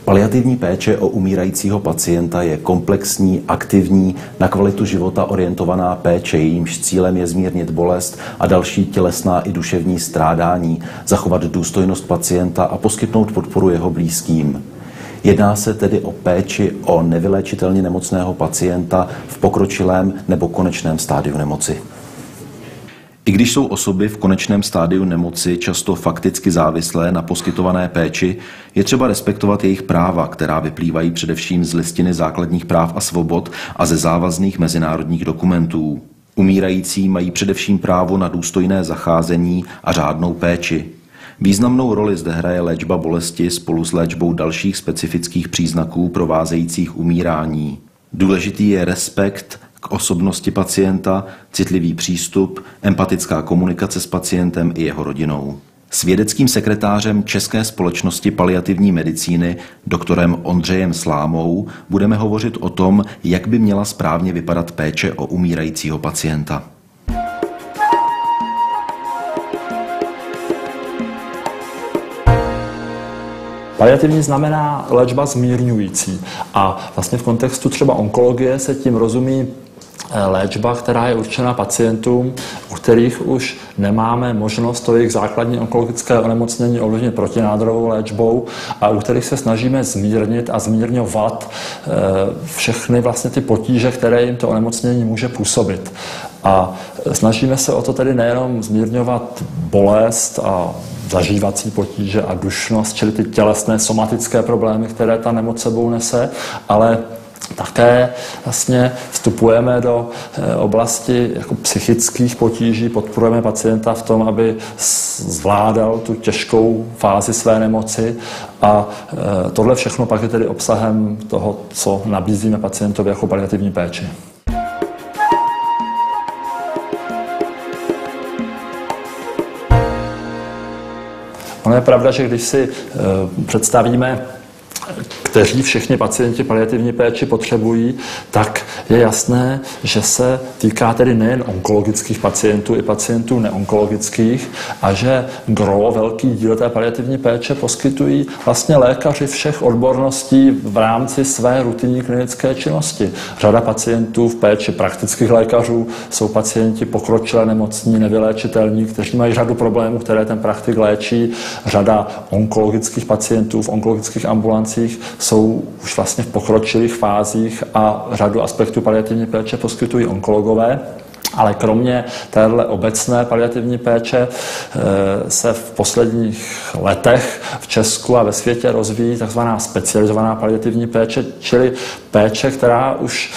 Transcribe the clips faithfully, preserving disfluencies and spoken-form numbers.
Paliativní péče o umírajícího pacienta je komplexní, aktivní, na kvalitu života orientovaná péče, jejímž cílem je zmírnit bolest a další tělesná i duševní strádání, zachovat důstojnost pacienta a poskytnout podporu jeho blízkým. Jedná se tedy o péči o nevyléčitelně nemocného pacienta v pokročilém nebo konečném stádiu nemoci. I když jsou osoby v konečném stádiu nemoci často fakticky závislé na poskytované péči, je třeba respektovat jejich práva, která vyplývají především z Listiny základních práv a svobod a ze závazných mezinárodních dokumentů. Umírající mají především právo na důstojné zacházení a řádnou péči. Významnou roli zde hraje léčba bolesti spolu s léčbou dalších specifických příznaků provázejících umírání. Důležitý je respekt k osobnosti pacienta, citlivý přístup, empatická komunikace s pacientem i jeho rodinou. S vědeckým sekretářem České společnosti paliativní medicíny, doktorem Ondřejem Slámou, budeme hovořit o tom, jak by měla správně vypadat péče o umírajícího pacienta. Paliativní znamená léčba zmírňující a vlastně v kontextu třeba onkologie se tím rozumí léčba, která je určena pacientům, u kterých už nemáme možnost to jejich základní onkologické onemocnění ovlivnit protinádorovou léčbou a u kterých se snažíme zmírnit a zmírňovat všechny vlastně ty potíže, které jim to onemocnění může působit. A snažíme se o to tedy nejenom zmírňovat bolest a zažívací potíže a dušnost, čili ty tělesné somatické problémy, které ta nemoc sebou nese, ale také vlastně vstupujeme do oblasti jako psychických potíží, podporujeme pacienta v tom, aby zvládal tu těžkou fázi své nemoci a tohle všechno pak je tedy obsahem toho, co nabízíme pacientovi jako paliativní péči. Ono je pravda, že když si představíme, kteří všichni pacienti paliativní péči potřebují, tak je jasné, že se týká tedy nejen onkologických pacientů, i pacientů neonkologických a že gro, velký díl té paliativní péče poskytují vlastně lékaři všech odborností v rámci své rutinní klinické činnosti. Řada pacientů v péči praktických lékařů jsou pacienti pokročilé nemocní, nevyléčitelní, kteří mají řadu problémů, které ten praktik léčí. Řada onkologických pacientů v onkologických ambulancích jsou už vlastně v pokročilých fázích a řadu aspektů paliativní péče poskytují onkologové. Ale kromě téhle obecné paliativní péče se v posledních letech v Česku a ve světě rozvíjí takzvaná specializovaná paliativní péče, čili péče, která už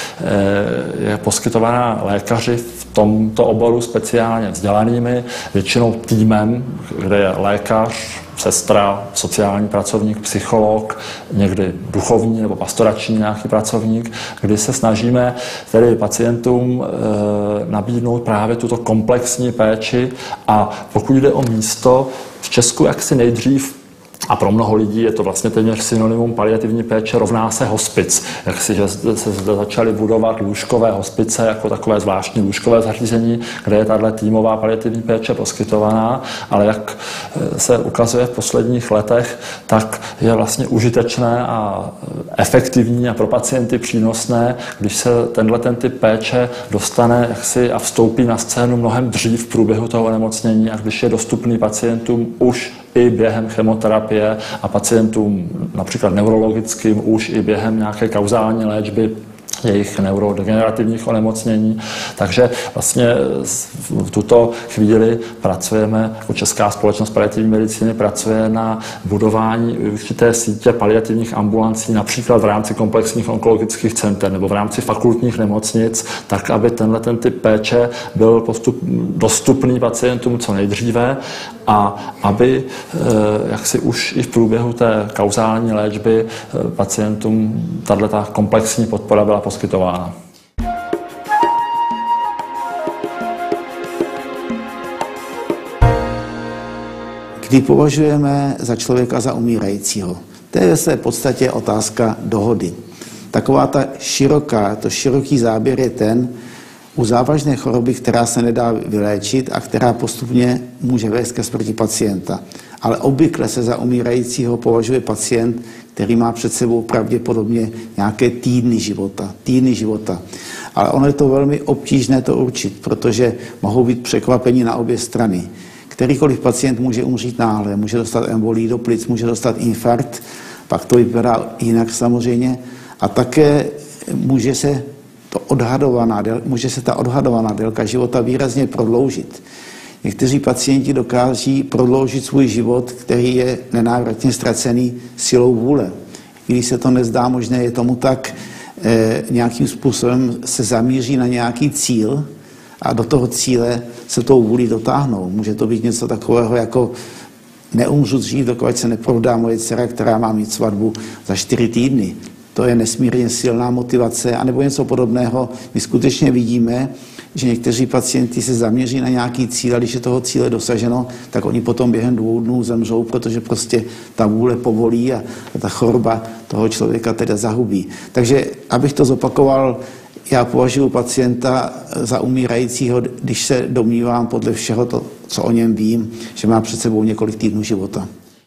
je poskytovaná lékaři v tomto oboru speciálně vzdělanými, většinou týmem, kde je lékař, sestra, sociální pracovník, psycholog, někdy duchovní nebo pastorační nějaký pracovník, kdy se snažíme tedy pacientům e, nabídnout právě tuto komplexní péči a pokud jde o místo, v Česku jaksi nejdřív a pro mnoho lidí je to vlastně téměř synonymum paliativní péče rovná se hospic. Jak si, že se zde začaly budovat lůžkové hospice jako takové zvláštní lůžkové zařízení, kde je tato týmová paliativní péče poskytovaná, ale jak se ukazuje v posledních letech, tak je vlastně užitečné a efektivní a pro pacienty přínosné, když se tenhle ten typ péče dostane jaksi a vstoupí na scénu mnohem dřív v průběhu toho onemocnění a když je dostupný pacientům už i během chemoterapie a pacientům například neurologickým už i během nějaké kauzální léčby jejich neurodegenerativních onemocnění. Takže vlastně v tuto chvíli pracujeme, jako Česká společnost paliativní medicíny pracuje na budování určité sítě paliativních ambulancí, například v rámci komplexních onkologických center nebo v rámci fakultních nemocnic, tak, aby tenhle ten typ péče byl postup, dostupný pacientům co nejdříve a aby jaksi už i v průběhu té kauzální léčby pacientům tato komplexní podpora byla poskytována. Kdy považujeme za člověka za umírajícího? To je ve své podstatě otázka dohody. Taková ta široká, to široký záběr je ten, u závažné choroby, která se nedá vyléčit a která postupně může vést ke smrti pacienta. ale obvykle se za umírajícího považuje pacient, který má před sebou pravděpodobně nějaké týdny života. Týdny života. Ale ono je to velmi obtížné to určit, protože mohou být překvapení na obě strany. Kterýkoliv pacient může umřít náhle, může dostat embolii do plic, může dostat infarkt, pak to vypadá jinak samozřejmě. A také může se, to odhadovaná, může se ta odhadovaná délka života výrazně prodloužit. Někteří pacienti dokáží prodloužit svůj život, který je nenávratně ztracený silou vůle. Když se to nezdá možné, je tomu tak, eh, nějakým způsobem se zamíří na nějaký cíl a do toho cíle se tou vůli dotáhnou. Může to být něco takového jako neumřu dřív, dokud se neprodá moje dcera, která má mít svatbu za čtyři týdny. To je nesmírně silná motivace, anebo něco podobného. My skutečně vidíme, že někteří pacienti se zaměří na nějaký cíl a když je toho cíle dosaženo, tak oni potom během dvou dnů zemřou, protože prostě ta vůle povolí a ta choroba toho člověka teda zahubí. Takže, abych to zopakoval, já považuji pacienta za umírajícího, když se domnívám podle všeho, to, co o něm vím, že má před sebou několik týdnů života.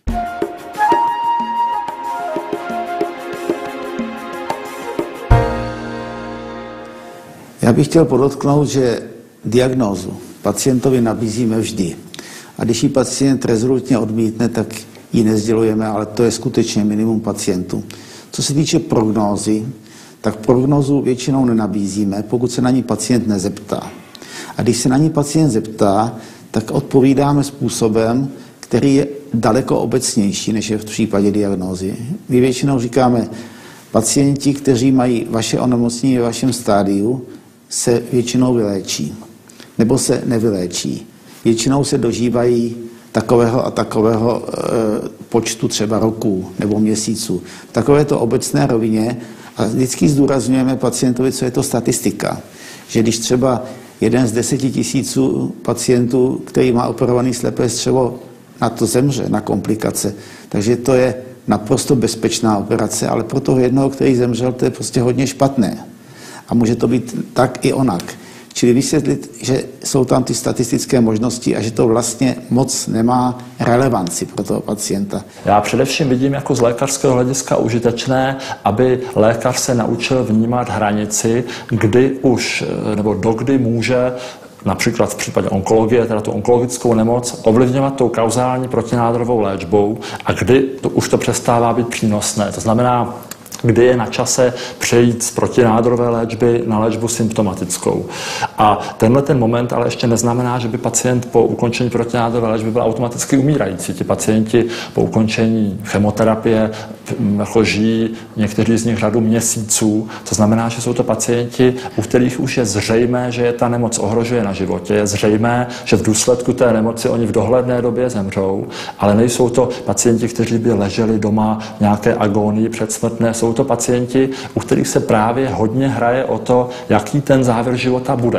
Já bych chtěl podotknout, že diagnózu pacientovi nabízíme vždy. A když ji pacient rezolutně odmítne, tak ji nezdělujeme, ale to je skutečně minimum pacientů. Co se týče prognózy, tak prognózu většinou nenabízíme, pokud se na ní pacient nezeptá. A když se na ní pacient zeptá, tak odpovídáme způsobem, který je daleko obecnější, než je v případě diagnózy. My většinou říkáme, pacienti, kteří mají vaše onemocnění ve vašem stádiu, se většinou vyléčí, nebo se nevyléčí. Většinou se dožívají takového a takového e, počtu třeba roků nebo měsíců. V takovéto obecné rovině a vždycky zdůrazňujeme pacientovi, co je to statistika. Že když třeba jeden z deseti tisíců pacientů, který má operovaný slepé střevo, na to zemře, na komplikace, takže to je naprosto bezpečná operace, ale pro toho jednoho, který zemřel, to je prostě hodně špatné. A může to být tak i onak. Čili vysvětlit, že jsou tam ty statistické možnosti a že to vlastně moc nemá relevanci pro toho pacienta. Já především vidím jako z lékařského hlediska užitečné, aby lékař se naučil vnímat hranici, kdy už, nebo dokdy může například v případě onkologie, teda tu onkologickou nemoc, ovlivňovat tou kauzální protinádorovou léčbou a kdy to, už to přestává být přínosné. To znamená, kdy je na čase přejít z protinádorové léčby na léčbu symptomatickou. A tenhle ten moment ale ještě neznamená, že by pacient po ukončení protinádorové léčby byl automaticky umírající. Ti pacienti po ukončení chemoterapie jako žijí někteří z nich řadu měsíců. To znamená, že jsou to pacienti, u kterých už je zřejmé, že je ta nemoc ohrožuje na životě. Je zřejmé, že v důsledku té nemoci oni v dohledné době zemřou, ale nejsou to pacienti, kteří by leželi doma v nějaké agónii předsmrtné. Jsou to pacienti, u kterých se právě hodně hraje o to, jaký ten závěr života bude.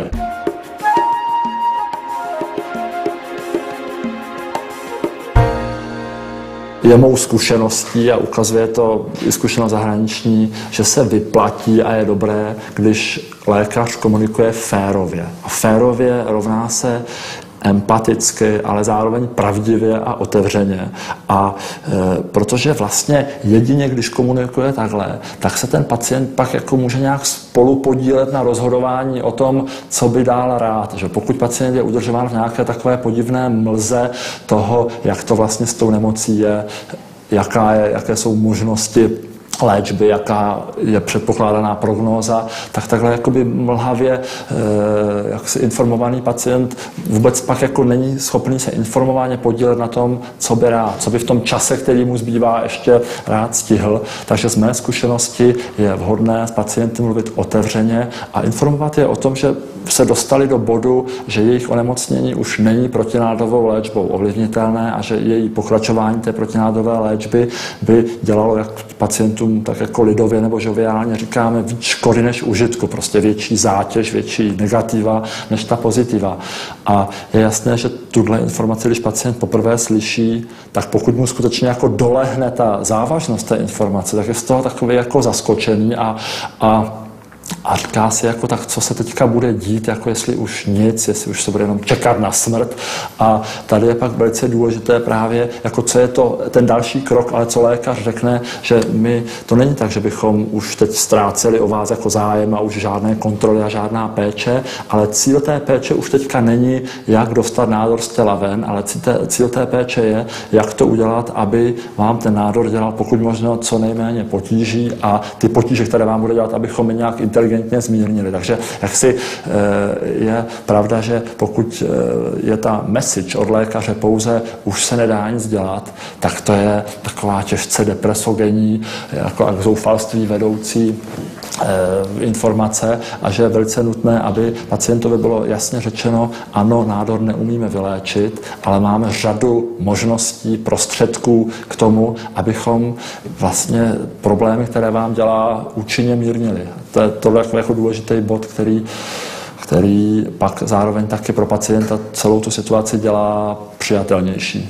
Je mou zkušeností a ukazuje to i zkušenost zahraniční, že se vyplatí a je dobré, když lékař komunikuje férově. A férově rovná se empaticky, ale zároveň pravdivě a otevřeně. A e, protože vlastně jedině, když komunikuje takhle, tak se ten pacient pak jako může nějak spolu podílet na rozhodování o tom, co by dál rád. Že pokud pacient je udržován v nějaké takové podivné mlze toho, jak to vlastně s tou nemocí je, jaká je, jaké jsou možnosti léčby, jaká je předpokládaná prognóza, tak takhle jakoby mlhavě jak si informovaný pacient vůbec pak jako není schopný se informovaně podílet na tom, co by rád, co by v tom čase, který mu zbývá, ještě rád stihl. Takže z mé zkušenosti je vhodné s pacientem mluvit otevřeně a informovat je o tom, že se dostali do bodu, že jejich onemocnění už není protinádorovou léčbou ovlivnitelné a že její pokračování té protinádorové léčby by dělalo jak pacientům tak jako lidově nebo žoviálně říkáme víc škody než užitku, prostě větší zátěž, větší negativa než ta pozitiva. A je jasné, že tuhle informaci, když pacient poprvé slyší, tak pokud mu skutečně jako dolehne ta závažnost té informace, tak je z toho takový jako zaskočený a, a a říká si, jako tak, co se teďka bude dít, jako jestli už nic, jestli už se bude jenom čekat na smrt. A tady je pak velice důležité právě, jako co je to ten další krok, ale co lékař řekne, že my, to není tak, že bychom už teď ztráceli o vás jako zájem a už žádné kontroly a žádná péče, ale cíl té péče už teďka není, jak dostat nádor z těla ven, ale cíl té péče je, jak to udělat, aby vám ten nádor dělal pokud možno co nejméně potíží a ty potíže, které vám bude dělat, abychom je nějak inteligentně zmírnili. Takže jaksi je pravda, že pokud je ta message od lékaře pouze už se nedá nic dělat, tak to je taková těžce depresogenní, jako k zoufalství vedoucí informace a že je velice nutné, aby pacientovi bylo jasně řečeno, ano, nádor neumíme vyléčit, ale máme řadu možností, prostředků k tomu, abychom vlastně problémy, které vám dělá, účinně mírnili. To je tohle jako, jako důležitý bod, který který pak zároveň taky pro pacienta celou tu situaci dělá přijatelnější.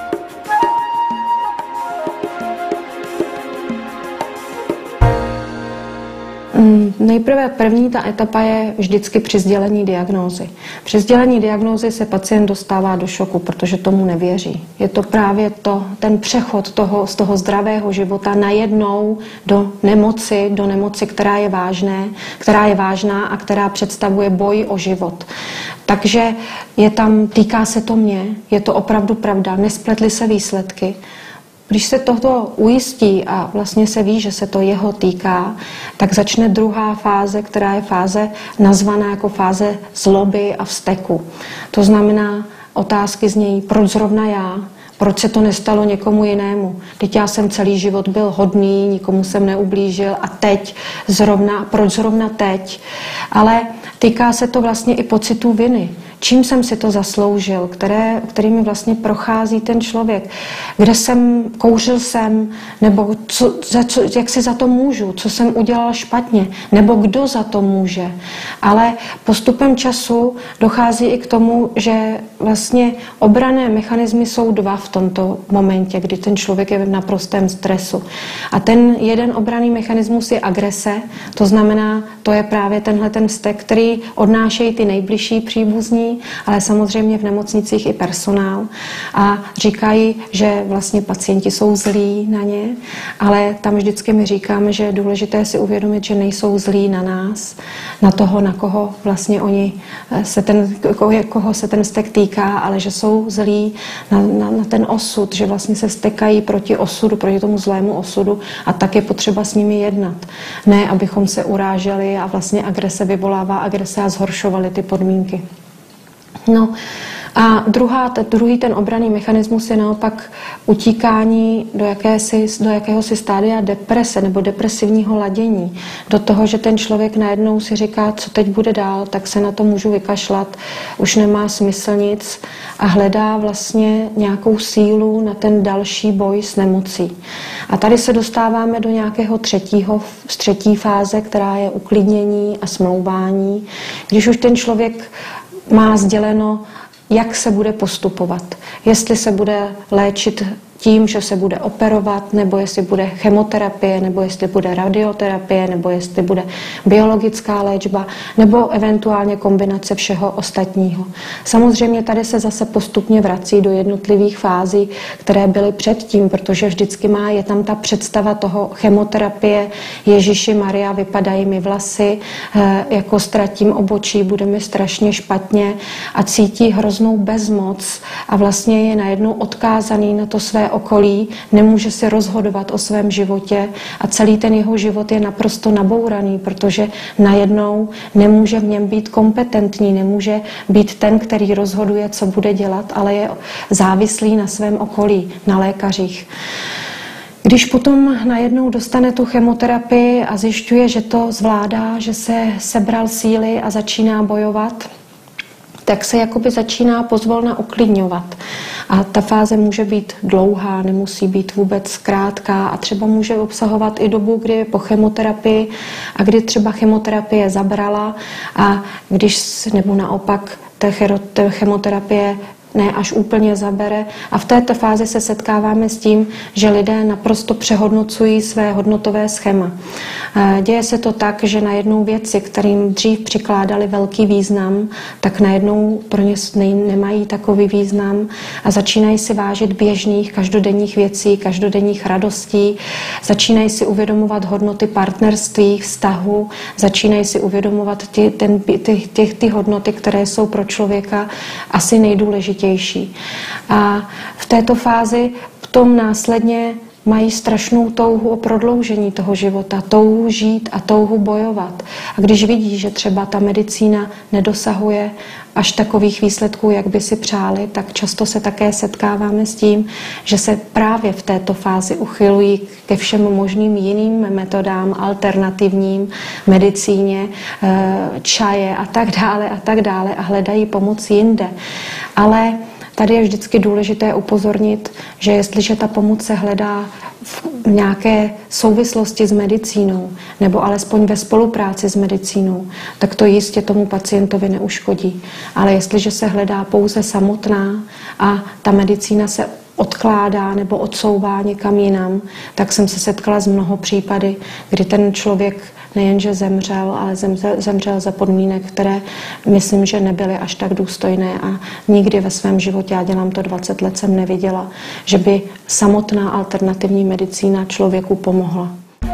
Nejprve první ta etapa je vždycky při sdělení diagnózy. Při sdělení diagnózy se pacient dostává do šoku, protože tomu nevěří. Je to právě to, ten přechod toho, z toho zdravého života najednou do nemoci, do nemoci, která je vážné, která je vážná a která představuje boj o život. Takže je tam, týká se to mě, je to opravdu pravda, nespletly se výsledky. Když se toto ujistí a vlastně se ví, že se to jeho týká, tak začne druhá fáze, která je fáze nazvaná jako fáze zloby a vzteku. To znamená, otázky znějí, proč zrovna já? Proč se to nestalo někomu jinému? Teď já jsem celý život byl hodný, nikomu jsem neublížil a teď zrovna, proč zrovna teď? Ale týká se to vlastně i pocitu viny. Čím jsem si to zasloužil, které, kterými vlastně prochází ten člověk, kde jsem, kouřil jsem, nebo co, za co, jak si za to můžu, co jsem udělal špatně, nebo kdo za to může. Ale postupem času dochází i k tomu, že vlastně obranné mechanismy jsou dva v tomto momentě, kdy ten člověk je v naprostém stresu. A ten jeden obranný mechanismus je agrese, to znamená, to je právě tenhle ten vztek, který odnášejí ty nejbližší příbuzní, ale samozřejmě v nemocnicích i personál. A říkají, že vlastně pacienti jsou zlí na ně, ale tam vždycky my říkáme, že je důležité si uvědomit, že nejsou zlí na nás, na toho, na koho vlastně oni se ten, koho se ten vztek týká, ale že jsou zlí na, na, na ten osud, že vlastně se vztekají proti osudu, proti tomu zlému osudu a tak je potřeba s nimi jednat. Ne, abychom se uráželi a vlastně agrese vyvolává agrese a zhoršovali ty podmínky. No a druhá, t- druhý ten obranný mechanismus je naopak utíkání do, jakési, do jakéhosi stádia deprese nebo depresivního ladění. Do toho, že ten člověk najednou si říká, co teď bude dál, tak se na to můžu vykašlat, už nemá smysl nic a hledá vlastně nějakou sílu na ten další boj s nemocí. A tady se dostáváme do nějakého třetího, z třetí fáze, která je uklidnění a smlouvání, když už ten člověk má sděleno, jak se bude postupovat. Jestli se bude léčit tím, že se bude operovat, nebo jestli bude chemoterapie, nebo jestli bude radioterapie, nebo jestli bude biologická léčba, nebo eventuálně kombinace všeho ostatního. Samozřejmě tady se zase postupně vrací do jednotlivých fází, které byly předtím, protože vždycky má, je tam ta představa toho chemoterapie, Ježíši Maria, vypadají mi vlasy, jako ztratím obočí, bude mi strašně špatně a cítí hroznou bezmoc a vlastně je najednou odkázaný na to své okolí, nemůže si rozhodovat o svém životě a celý ten jeho život je naprosto nabouraný, protože najednou nemůže v něm být kompetentní, nemůže být ten, který rozhoduje, co bude dělat, ale je závislý na svém okolí, na lékařích. Když potom najednou dostane tu chemoterapii a zjišťuje, že to zvládá, že se sebral síly a začíná bojovat, tak se jakoby začíná pozvolna uklidňovat. A ta fáze může být dlouhá, nemusí být vůbec krátká a třeba může obsahovat i dobu, kdy je po chemoterapii a kdy třeba chemoterapie zabrala a když, nebo naopak, ta chemoterapie ne až úplně zabere. A v této fázi se setkáváme s tím, že lidé naprosto přehodnocují své hodnotové schéma. Děje se to tak, že najednou věci, kterým dřív přikládali velký význam, tak najednou pro ně nemají takový význam a začínají si vážit běžných každodenních věcí, každodenních radostí, začínají si uvědomovat hodnoty partnerství, vztahu, začínají si uvědomovat ty, ten, ty, ty, ty hodnoty, které jsou pro člověka asi nejdůležitější. A v této fázi potom následně mají strašnou touhu o prodloužení toho života, touhu žít a touhu bojovat. A když vidí, že třeba ta medicína nedosahuje až takových výsledků, jak by si přáli, tak často se také setkáváme s tím, že se právě v této fázi uchylují ke všem možným jiným metodám, alternativním, medicíně, čaje a tak dále a tak dále a hledají pomoc jinde. Ale tady je vždycky důležité upozornit, že jestliže ta pomoc se hledá v nějaké souvislosti s medicínou, nebo alespoň ve spolupráci s medicínou, tak to jistě tomu pacientovi neuškodí. Ale jestliže se hledá pouze samotná a ta medicína se odkládá nebo odsouvá někam jinam, tak jsem se setkala s mnoho případy, kdy ten člověk nejenže zemřel, ale zemřel, zemřel za podmínek, které myslím, že nebyly až tak důstojné a nikdy ve svém životě, já dělám to dvacet let, jsem neviděla, že by samotná alternativní medicína člověku pomohla.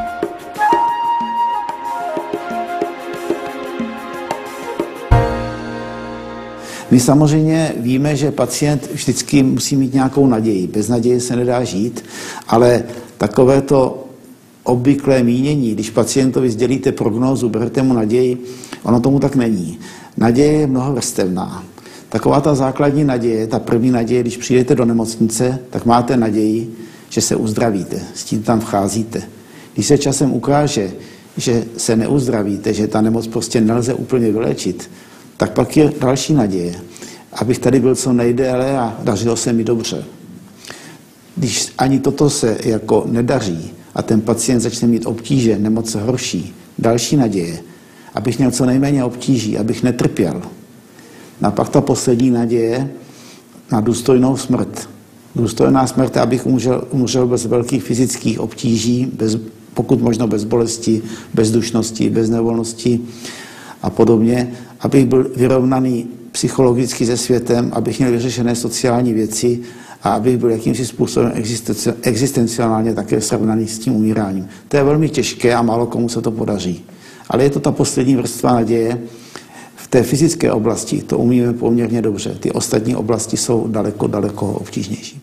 My samozřejmě víme, že pacient vždycky musí mít nějakou naději. Bez naděje se nedá žít, ale takovéto obvyklé mínění, když pacientovi sdělíte prognózu, berete mu naději, ono tomu tak není. Naděje je mnohovrstevná. Taková ta základní naděje, ta první naděje, když přijdete do nemocnice, tak máte naději, že se uzdravíte, s tím tam vcházíte. Když se časem ukáže, že se neuzdravíte, že ta nemoc prostě nelze úplně vylečit, tak pak je další naděje, abych tady byl co nejdéle a dařilo se mi dobře. Když ani toto se jako nedaří a ten pacient začne mít obtíže, nemoc se horší, další naděje, abych měl co nejméně obtíží, abych netrpěl. A pak ta poslední naděje na důstojnou smrt. Důstojná smrt, abych umřel, umřel bez velkých fyzických obtíží, bez, pokud možno bez bolesti, bez dušnosti, bez nevolnosti a podobně, abych byl vyrovnaný psychologicky se světem, abych měl vyřešené sociální věci a abych byl jakýmsi způsobem existenciálně také srovnaný s tím umíráním. To je velmi těžké a málo komu se to podaří. Ale je to ta poslední vrstva naděje. V té fyzické oblasti to umíme poměrně dobře. Ty ostatní oblasti jsou daleko, daleko obtížnější.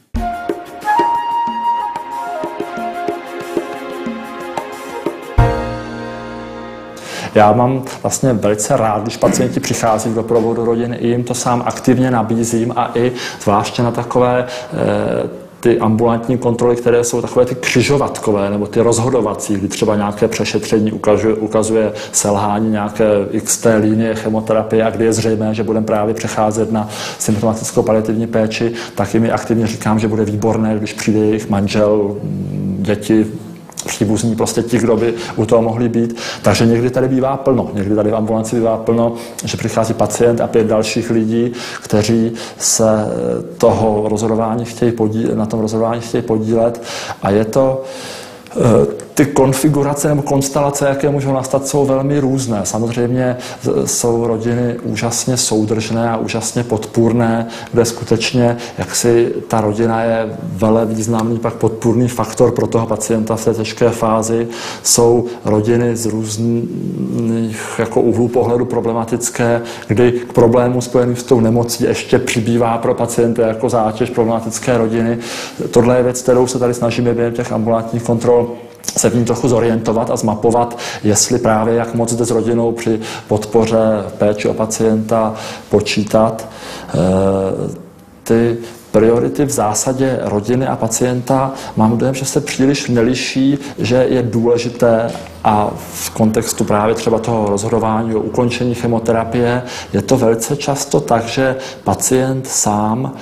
Já mám vlastně velice rád, když pacienti přichází do doprovodu rodiny, i jim to sám aktivně nabízím a i zvláště na takové eh, ty ambulantní kontroly, které jsou takové ty křižovatkové nebo ty rozhodovací, kdy třeba nějaké přešetření ukazuje, ukazuje selhání nějaké X té linie chemoterapie a kdy je zřejmé, že budeme právě přecházet na symptomatickou paliativní péči, tak jim aktivně říkám, že bude výborné, když přijde jejich manžel, děti, příbuzní, prostě ti, kdo by u toho mohli být. Takže někdy tady bývá plno, někdy tady v ambulanci bývá plno, že přichází pacient a pět dalších lidí, kteří se toho rozhodování chtějí podílet, na tom rozhodování chtějí podílet a je to ty konfigurace nebo konstelace, jaké můžou nastat, jsou velmi různé. Samozřejmě jsou rodiny úžasně soudržné a úžasně podpůrné, kde skutečně jaksi ta rodina je vele významný pak podpůrný faktor pro toho pacienta v té těžké fázi. Jsou rodiny z různých jako úhlů pohledu problematické, kdy k problému spojeným s tou nemocí ještě přibývá pro pacienta jako zátěž problematické rodiny. Tohle je věc, kterou se tady snažíme během těch ambulantních kontrol se v ní trochu zorientovat a zmapovat, jestli právě jak moc jde s rodinou při podpoře péči o pacienta počítat. Ty priority v zásadě rodiny a pacienta mám dojem, že se příliš neliší, že je důležité a v kontextu právě třeba toho rozhodování o ukončení chemoterapie je to velice často tak, že pacient sám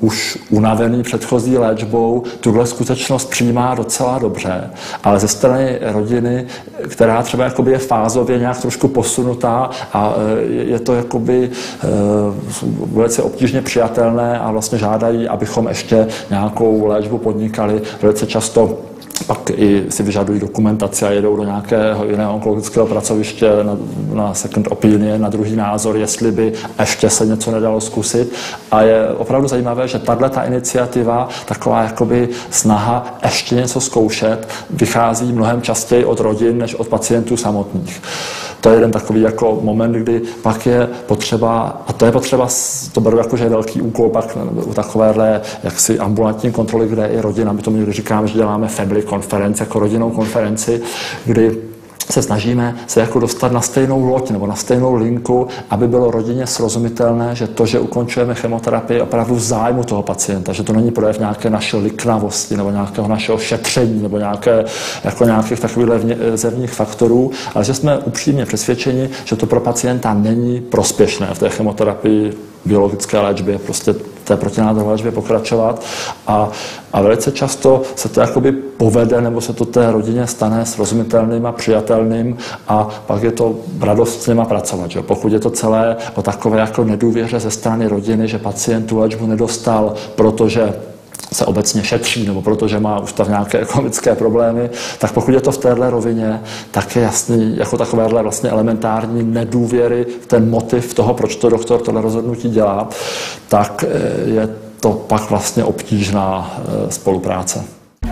už unavený předchozí léčbou, tuhle skutečnost přijímá docela dobře, ale ze strany rodiny, která třeba jakoby je fázově nějak trošku posunutá a je to jakoby velice obtížně přijatelné a vlastně žádají, abychom ještě nějakou léčbu podnikali, velice často pak i si vyžadují dokumentaci a jedou do nějakého jiného onkologického pracoviště na, na second opinion, na druhý názor, jestli by ještě se něco nedalo zkusit. A je opravdu zajímavé, že tato iniciativa, taková jakoby snaha ještě něco zkoušet, vychází mnohem častěji od rodin, než od pacientů samotných. To je jeden takový jako moment, kdy pak je potřeba, a to je potřeba, to beru jako, že je velký úkol pak u takovéhle jaksi ambulantní kontroly, kde je i rodina, my tomu někdy říkáme, že děláme family conference, jako rodinnou konferenci, kdy se snažíme se jako dostat na stejnou loď nebo na stejnou linku, aby bylo rodině srozumitelné, že to, že ukončujeme chemoterapii, je opravdu v zájmu toho pacienta, že to není projev nějaké naší liknavosti nebo nějakého našeho šetření nebo nějaké, jako nějakých takových zevních faktorů, ale že jsme upřímně přesvědčeni, že to pro pacienta není prospěšné v té chemoterapii, biologické léčbě, prostě té protinádorové léčbě pokračovat a, a velice často se to jakoby povede nebo se to té rodině stane srozumitelným a přijatelným a pak je to radost s nima pracovat. Že? Pokud je to celé o takové jako nedůvěře ze strany rodiny, že pacient tu léčbu nedostal, protože se obecně šetří, nebo protože má ústav nějaké ekonomické problémy, tak pokud je to v téhle rovině, tak je jasný, jako takovéhle vlastně elementární nedůvěry, ten motiv toho, proč to doktor tohle rozhodnutí dělá, tak je to pak vlastně obtížná spolupráce.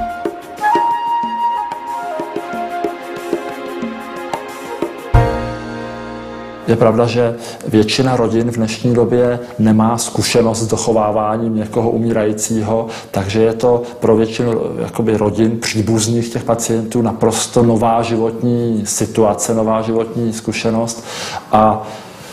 Je pravda, že většina rodin v dnešní době nemá zkušenost s dochováváním někoho umírajícího, takže je to pro většinu jakoby rodin příbuzných těch pacientů naprosto nová životní situace, nová životní zkušenost a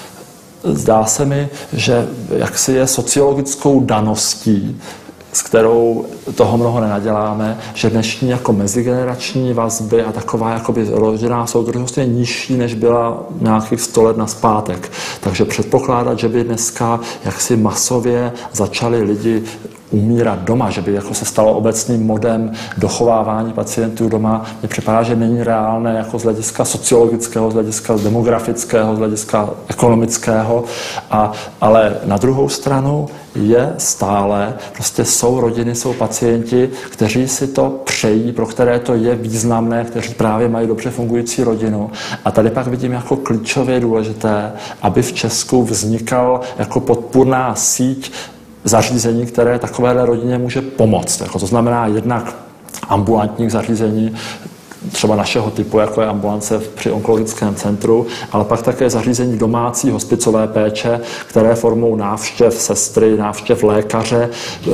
zdá se mi, že jaksi je sociologickou daností, s kterou toho mnoho nenaděláme, že dnešní jako mezigenerační vazby a taková jakoby rodinná soudržnost je nižší, než byla nějakých sto let nazpátek. Takže předpokládat, že by dneska jaksi masově začali lidi umírat doma, že by jako se stalo obecným modem dochovávání pacientů doma, mně připadá, že není reálné jako z hlediska sociologického, z hlediska demografického, z hlediska ekonomického, a, ale na druhou stranu je stále, prostě jsou rodiny, jsou pacienti, kteří si to přejí, pro které to je významné, kteří právě mají dobře fungující rodinu. A tady pak vidím jako klíčově důležité, aby v Česku vznikal jako podpůrná síť zařízení, které takovéhle rodině může pomoct. Jako to znamená jednak ambulantních zařízení, třeba našeho typu, jako je ambulance při onkologickém centru, ale pak také zařízení domácí hospicové péče, které formou návštěv sestry, návštěv lékaře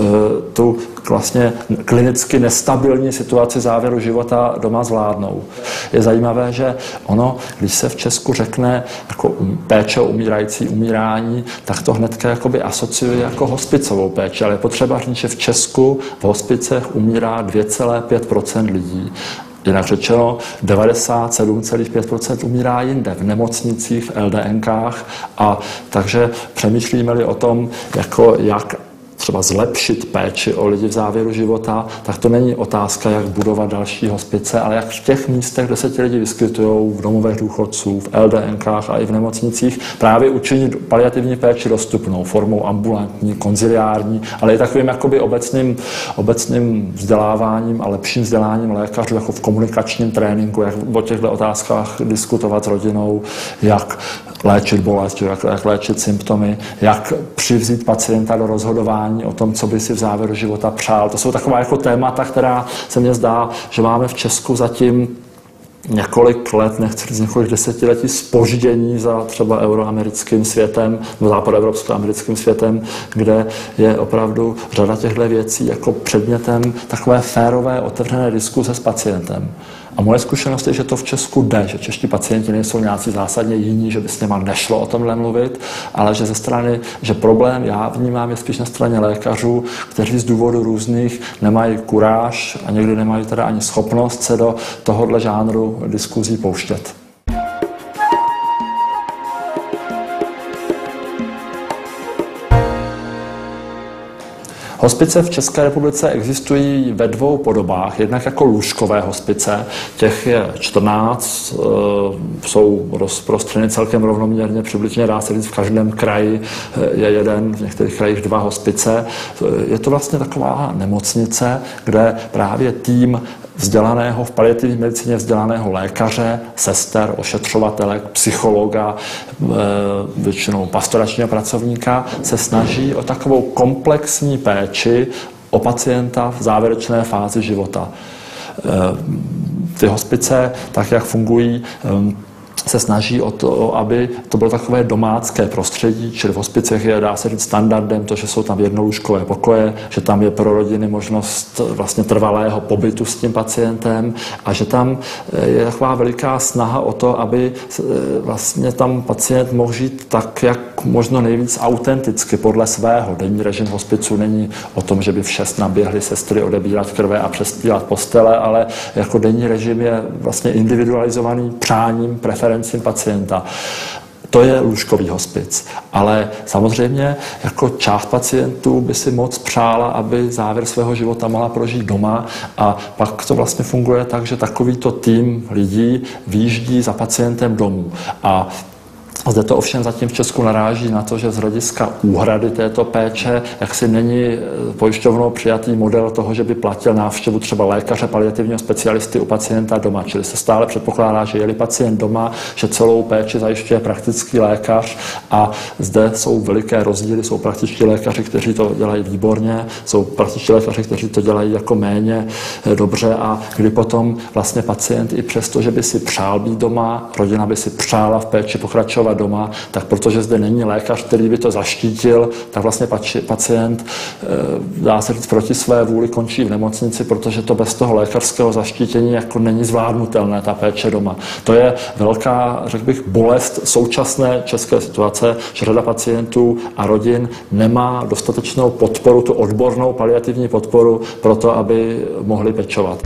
tu vlastně klinicky nestabilní situaci závěru života doma zvládnou. Je zajímavé, že ono, když se v Česku řekne jako péče o umírající, umírání, tak to hnedka jakoby asociuje jako hospicovou péči, ale je potřeba říct, že v Česku v hospicech umírá dvě celá pět procenta lidí. Jinak řečeno, devadesát sedm celá pět procenta umírá jinde, v nemocnicích, v el dé enkách, a takže přemýšlíme-li o tom, jako jak třeba zlepšit péči o lidi v závěru života, tak to není otázka, jak budovat další hospice, ale jak v těch místech, kde se ti lidi vyskytují, v domovech důchodců, v el dé enkách a i v nemocnicích, právě učinit paliativní péči dostupnou formou ambulantní, konziliární, ale i takovým jakoby obecným, obecným vzděláváním a lepším vzděláním lékařů, jako v komunikačním tréninku, jak o těchto otázkách diskutovat s rodinou, jak léčit bolest, jak, jak léčit symptomy, jak přivzít pacienta do rozhodování o tom, co by si v závěru života přál. To jsou taková jako témata, která se mně zdá, že máme v Česku zatím několik let, nechci říct několik desetiletí zpoždění za třeba euroamerickým světem, nebo západoevropsko-americkým světem, kde je opravdu řada těchto věcí jako předmětem takové férové, otevřené diskuze s pacientem. A moje zkušenost je, že to v Česku jde, že čeští pacienti nejsou nějací zásadně jiní, že by s něma nešlo o tomhle mluvit, ale že ze strany, že problém já vnímám je spíš na straně lékařů, kteří z důvodu různých nemají kuráž a někdy nemají teda ani schopnost se do tohohle žánru diskuzí pouštět. Hospice v České republice existují ve dvou podobách. Jednak jako lůžkové hospice, těch je čtrnáct, jsou rozprostřeny celkem rovnoměrně, přibližně dá se říct, v každém kraji je jeden, v některých krajích dva hospice. Je to vlastně taková nemocnice, kde právě tým vzdělaného, v paliativní medicíně vzdělaného lékaře, sester, ošetřovatelek, psychologa, většinou pastoračního pracovníka se snaží o takovou komplexní péči o pacienta v závěrečné fázi života. Ty hospice, tak jak fungují, se snaží o to, aby to bylo takové domácké prostředí, čili v hospicech je, dá se říct, standardem to, že jsou tam jednolůžkové pokoje, že tam je pro rodiny možnost vlastně trvalého pobytu s tím pacientem a že tam je taková veliká snaha o to, aby vlastně tam pacient mohl žít tak, jak možno nejvíc autenticky podle svého. Denní režim hospicu není o tom, že by v šest naběhly sestry odebírat krve a přespívat postele, ale jako denní režim je vlastně individualizovaný přáním, preferencím pacienta. To je lůžkový hospic. Ale samozřejmě jako část pacientů by si moc přála, aby závěr svého života mohla prožít doma a pak to vlastně funguje tak, že takovýto tým lidí výjíždí za pacientem domů. A zde to ovšem zatím v Česku naráží na to, že z hlediska úhrady této péče jaksi není pojišťovnou přijatý model toho, že by platil návštěvu třeba lékaře, paliativního specialisty u pacienta doma. Čili se stále předpokládá, že je-li pacient doma, že celou péči zajišťuje praktický lékař a zde jsou veliké rozdíly. Jsou praktičtí lékaři, kteří to dělají výborně, jsou praktičtí lékaři, kteří to dělají jako méně dobře a kdy potom vlastně pacient i přesto, že by si přál být doma, rodina by si přála v péči pokračovat doma, tak protože zde není lékař, který by to zaštítil, tak vlastně pacient, dá se říct, proti své vůli končí v nemocnici, protože to bez toho lékařského zaštítění jako není zvládnutelné, ta péče doma. To je velká, řekl bych, bolest současné české situace, že řada pacientů a rodin nemá dostatečnou podporu, tu odbornou paliativní podporu pro to, aby mohli pečovat.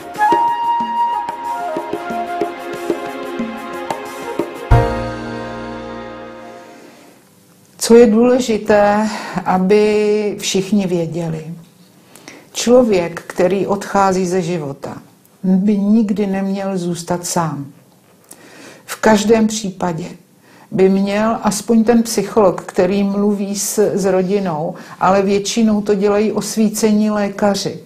Co je důležité, aby všichni věděli. Člověk, který odchází ze života, by nikdy neměl zůstat sám. V každém případě by měl aspoň ten psycholog, který mluví s, s rodinou, ale většinou to dělají osvícení lékaři,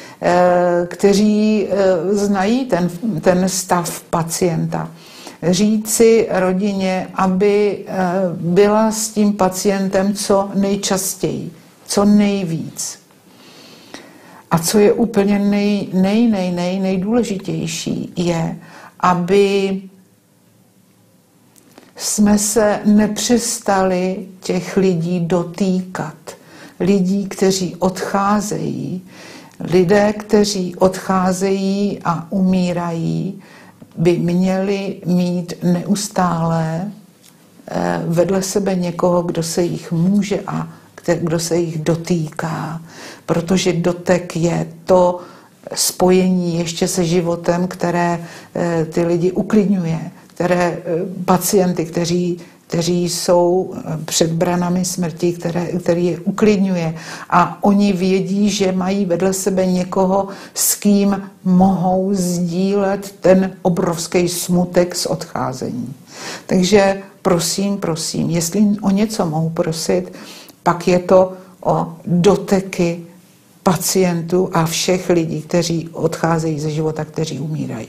kteří znají ten, ten stav pacienta. Říci rodině, aby byla s tím pacientem co nejčastěji, co nejvíc. A co je úplně nej, nej, nej, nej, nejdůležitější, je, aby jsme se nepřestali těch lidí dotýkat. Lidí, kteří odcházejí, lidé, kteří odcházejí a umírají, by měli mít neustále vedle sebe někoho, kdo se jich může a kdo se jich dotýká. Protože dotek je to spojení ještě se životem, které ty lidi uklidňuje, které pacienty, kteří, kteří jsou před branami smrti, které, který je uklidňuje. A oni vědí, že mají vedle sebe někoho, s kým mohou sdílet ten obrovský smutek z odcházení. Takže prosím, prosím, jestli o něco mohu prosit, pak je to o doteky pacientů a všech lidí, kteří odcházejí ze života, kteří umírají.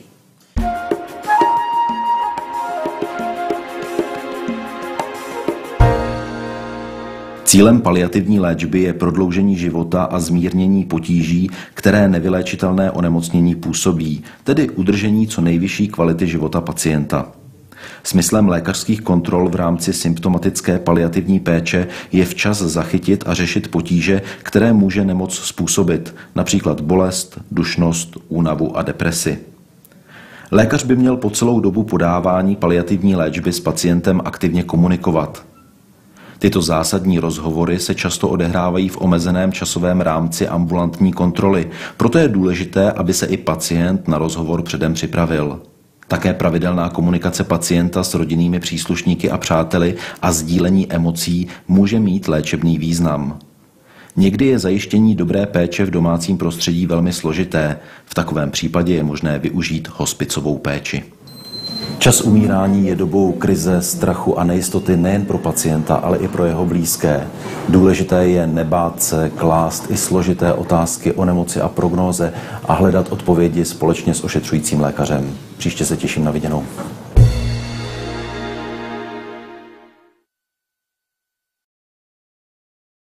Cílem paliativní léčby je prodloužení života a zmírnění potíží, které nevyléčitelné onemocnění působí, tedy udržení co nejvyšší kvality života pacienta. Smyslem lékařských kontrol v rámci symptomatické paliativní péče je včas zachytit a řešit potíže, které může nemoc způsobit, například bolest, dušnost, únavu a depresi. Lékař by měl po celou dobu podávání paliativní léčby s pacientem aktivně komunikovat. Tyto zásadní rozhovory se často odehrávají v omezeném časovém rámci ambulantní kontroly, proto je důležité, aby se i pacient na rozhovor předem připravil. Také pravidelná komunikace pacienta s rodinnými příslušníky a přáteli a sdílení emocí může mít léčebný význam. Někdy je zajištění dobré péče v domácím prostředí velmi složité. V takovém případě je možné využít hospicovou péči. Čas umírání je dobou krize, strachu a nejistoty nejen pro pacienta, ale i pro jeho blízké. Důležité je nebát se, klást i složité otázky o nemoci a prognóze a hledat odpovědi společně s ošetřujícím lékařem. Příště se těším na viděnou.